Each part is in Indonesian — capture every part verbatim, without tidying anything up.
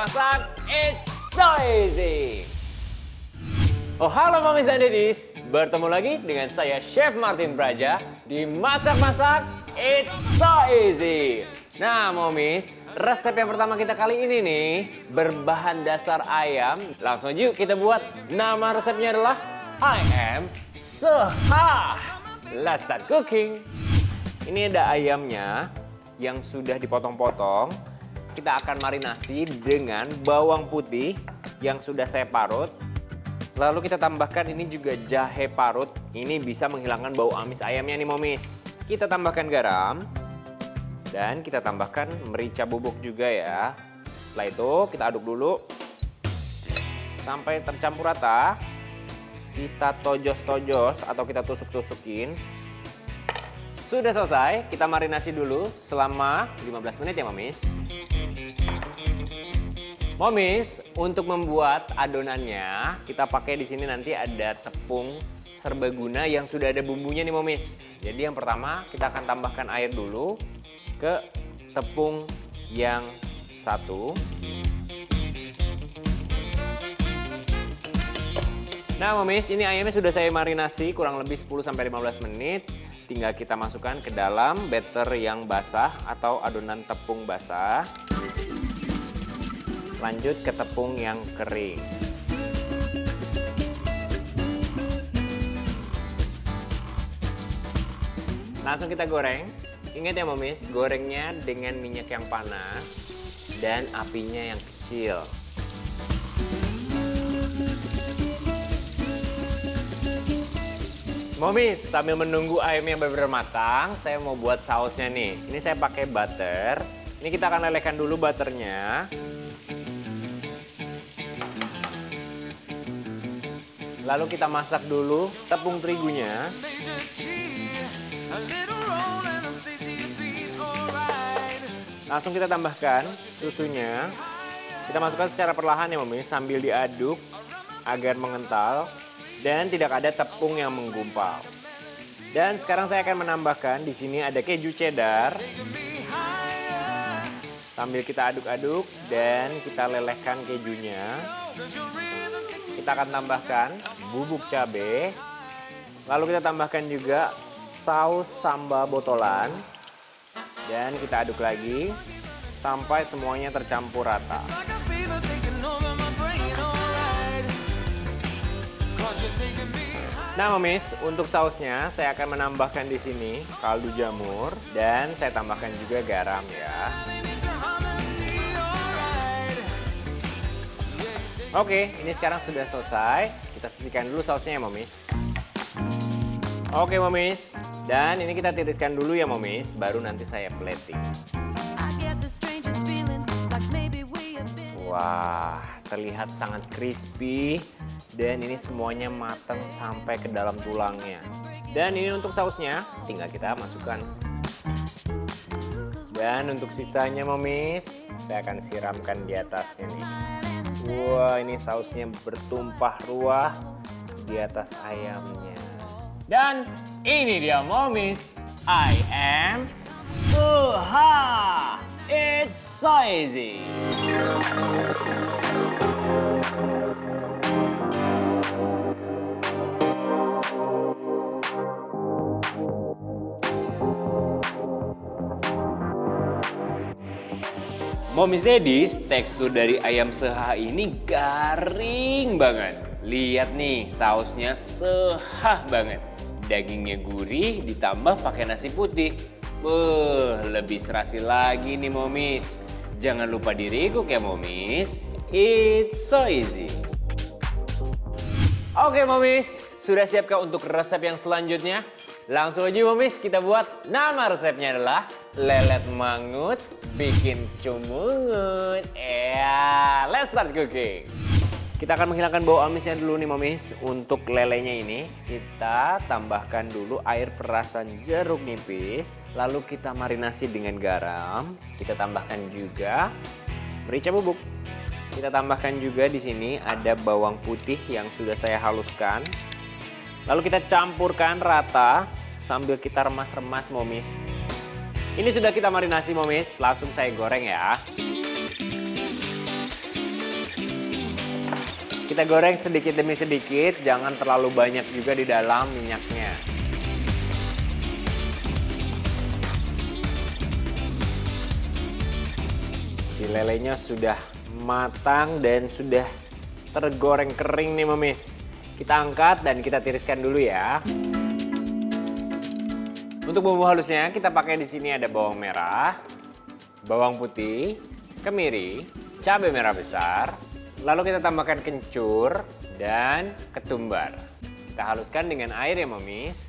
masak, it's so easy. Oh halo momis dan dedis, bertemu lagi dengan saya Chef Martin Praja di Masak-Masak, it's so easy. Nah momis, resep yang pertama kita kali ini nih berbahan dasar ayam. Langsung yuk kita buat. Nama resepnya adalah I am Seha. Let's start cooking. Ini ada ayamnya yang sudah dipotong-potong. Kita akan marinasi dengan bawang putih yang sudah saya parut. Lalu kita tambahkan ini juga jahe parut. Ini bisa menghilangkan bau amis ayamnya nih momis. Kita tambahkan garam. Dan kita tambahkan merica bubuk juga ya. Setelah itu kita aduk dulu. Sampai tercampur rata. Kita tojos-tojos atau kita tusuk-tusukin. Sudah selesai, kita marinasi dulu selama lima belas menit ya momis. Momis, untuk membuat adonannya, kita pakai di sini nanti ada tepung serbaguna yang sudah ada bumbunya nih momis. Jadi yang pertama kita akan tambahkan air dulu ke tepung yang satu. Nah momis, ini ayamnya sudah saya marinasi kurang lebih sepuluh sampai lima belas menit. Tinggal kita masukkan ke dalam batter yang basah atau adonan tepung basah. Lanjut ke tepung yang kering. Langsung kita goreng. Ingat ya momis, gorengnya dengan minyak yang panas dan apinya yang kecil. Momis, sambil menunggu ayamnya benar-benar matang, saya mau buat sausnya nih. Ini saya pakai butter. Ini kita akan lelehkan dulu butternya. Lalu kita masak dulu tepung terigunya. Langsung kita tambahkan susunya. Kita masukkan secara perlahan ya momis, sambil diaduk agar mengental. Dan tidak ada tepung yang menggumpal. Dan sekarang saya akan menambahkan di sini ada keju cheddar. Sambil kita aduk-aduk dan kita lelehkan kejunya. Kita akan tambahkan bubuk cabai. Lalu kita tambahkan juga saus sambal botolan. Dan kita aduk lagi sampai semuanya tercampur rata. Nah momis, untuk sausnya saya akan menambahkan di sini kaldu jamur dan saya tambahkan juga garam ya. Oke, ini sekarang sudah selesai. Kita sisihkan dulu sausnya ya momis. Oke momis, dan ini kita tiriskan dulu ya momis, baru nanti saya plating. Wah, terlihat sangat crispy. Dan ini semuanya matang sampai ke dalam tulangnya. Dan ini untuk sausnya, tinggal kita masukkan. Dan untuk sisanya momis, saya akan siramkan di atasnya nih. Wah, ini sausnya bertumpah ruah di atas ayamnya. Dan ini dia momis, I am Seha. It's so easy. Momis Dedis, tekstur dari ayam Seha ini garing banget. Lihat nih, sausnya Seha banget. Dagingnya gurih ditambah pakai nasi putih. Beuh, lebih serasi lagi nih momis. Jangan lupa di-recook ya momis. It's so easy. Oke momis, sudah siapkah untuk resep yang selanjutnya? Langsung aja momis kita buat. Nama resepnya adalah lelet mangut bikin cumungut. Yeah, let's start cooking. Kita akan menghilangkan bau amisnya dulu nih momis. Untuk lelenya ini kita tambahkan dulu air perasan jeruk nipis. Lalu kita marinasi dengan garam. Kita tambahkan juga merica bubuk. Kita tambahkan juga di sini ada bawang putih yang sudah saya haluskan. Lalu kita campurkan rata sambil kita remas-remas momis. Ini sudah kita marinasi momis, langsung saya goreng ya. Kita goreng sedikit demi sedikit, jangan terlalu banyak juga di dalam minyaknya. Si lelenya sudah matang dan sudah tergoreng kering nih Momis. Kita angkat dan kita tiriskan dulu ya. Untuk bumbu halusnya kita pakai di sini ada bawang merah, bawang putih, kemiri, cabai merah besar. Lalu kita tambahkan kencur dan ketumbar. Kita haluskan dengan air ya Momis.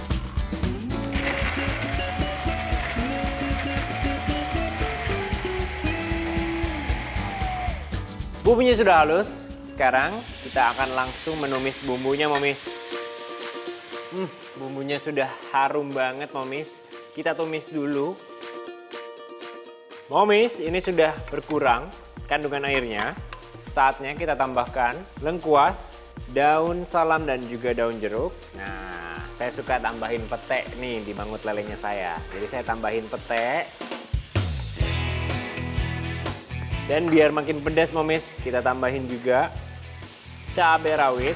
Bumbunya sudah halus. Sekarang kita akan langsung menumis bumbunya Momis. Hmm, bumbunya sudah harum banget Momis. Kita tumis dulu. Momis, ini sudah berkurang kandungan airnya. Saatnya kita tambahkan lengkuas, daun salam dan juga daun jeruk. Nah, saya suka tambahin pete nih di mangut lelenya saya. Jadi saya tambahin pete. Dan biar makin pedas Momis, kita tambahin juga cabai rawit.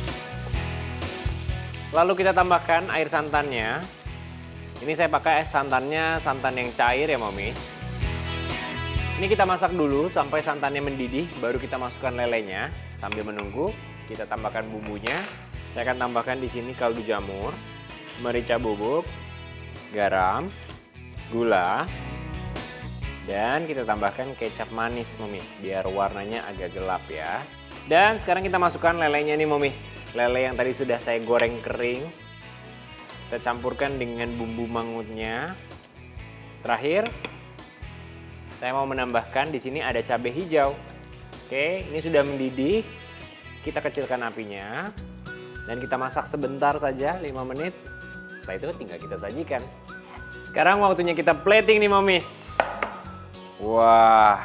Lalu kita tambahkan air santannya. Ini saya pakai santannya santan yang cair ya Momis. Ini kita masak dulu sampai santannya mendidih, baru kita masukkan lelenya. Sambil menunggu, kita tambahkan bumbunya. Saya akan tambahkan di sini kaldu jamur, merica bubuk, garam, gula, dan kita tambahkan kecap manis Momis, biar warnanya agak gelap ya. Dan sekarang kita masukkan lelenya nih Momis. Lele yang tadi sudah saya goreng kering. Kita campurkan dengan bumbu mangutnya. Terakhir, saya mau menambahkan di sini ada cabai hijau. Oke, ini sudah mendidih. Kita kecilkan apinya dan kita masak sebentar saja, lima menit. Setelah itu tinggal kita sajikan. Sekarang waktunya kita plating nih Momis. Wah.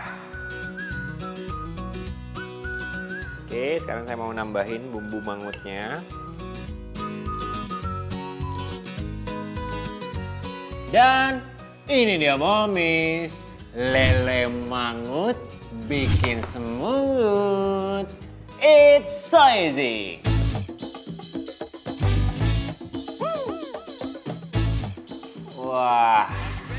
Oke, sekarang saya mau nambahin bumbu mangutnya. Dan ini dia Momis. Lele mangut bikin semut. It's so easy. Wah.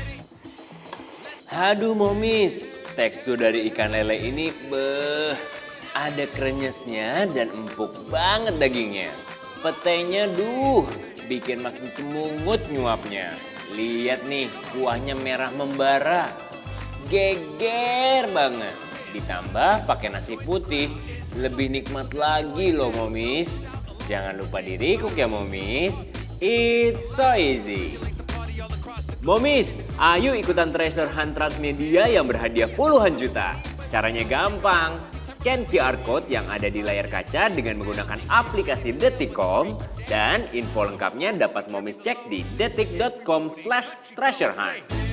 Aduh Momis, tekstur dari ikan lele ini beh, ada krenyesnya dan empuk banget dagingnya. Petenya duh, bikin makin cemungut nyuapnya. Lihat nih, kuahnya merah membara. Geger banget. Ditambah pakai nasi putih, lebih nikmat lagi loh Momis. Jangan lupa dirikuk ya Momis. It's so easy. Momis, ayo ikutan treasure hunt Transmedia yang berhadiah puluhan juta. Caranya gampang, scan Q R code yang ada di layar kaca dengan menggunakan aplikasi Detik dot com dan info lengkapnya dapat Momis cek di detik dot com slash treasure hunt.